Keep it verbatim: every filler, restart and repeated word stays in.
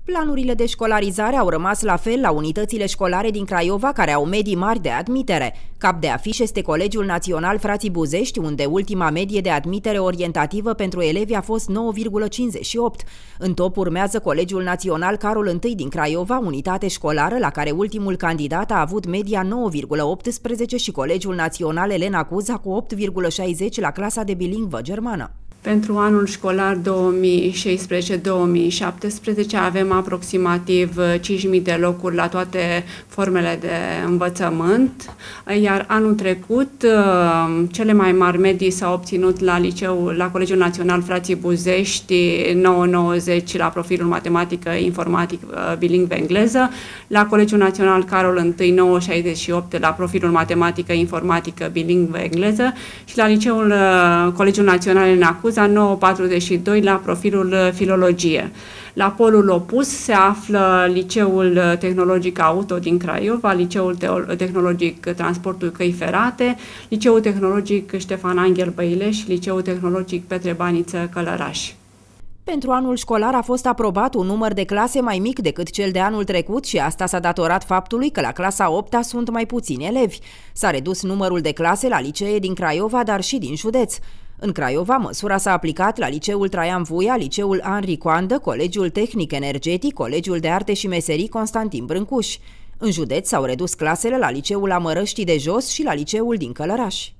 Planurile de școlarizare au rămas la fel la unitățile școlare din Craiova, care au medii mari de admitere. Cap de afiș este Colegiul Național Frații Buzești, unde ultima medie de admitere orientativă pentru elevi a fost nouă virgulă cincizeci și opt. În top urmează Colegiul Național Carol I din Craiova, unitate școlară la care ultimul candidat a avut media nouă virgulă optsprezece și Colegiul Național Elena Cuza cu opt virgulă șaizeci la clasa de bilingvă germană. Pentru anul școlar două mii șaisprezece două mii șaptesprezece avem aproximativ cinci mii de locuri la toate formele de învățământ, iar anul trecut cele mai mari medii s-au obținut la liceu, la Colegiul Național Frații Buzești, nouă virgulă nouăzeci la profilul matematică, informatic, bilingvă engleză, la Colegiul Național Carol I, nouă virgulă șaizeci și opt la profilul matematică, informatică, bilingvă engleză și la liceul Colegiul Național Elena Cuza, nouă virgulă patruzeci și doi la profilul filologie. La polul opus se află Liceul Tehnologic Auto din Craiova, Liceul Tehnologic Transportul Căi Ferate, Liceul Tehnologic Ștefan Anghel Băileș și Liceul Tehnologic Petre Baniță Călăraș. Pentru anul școlar a fost aprobat un număr de clase mai mic decât cel de anul trecut și asta s-a datorat faptului că la clasa a opta sunt mai puțini elevi. S-a redus numărul de clase la licee din Craiova, dar și din județ. În Craiova, măsura s-a aplicat la Liceul Traian Vuia, Liceul Henri Coandă, Colegiul Tehnic Energetic, Colegiul de Arte și Meserii Constantin Brâncuș. În județ s-au redus clasele la Liceul Amărăștii de Jos și la Liceul din Călăraș.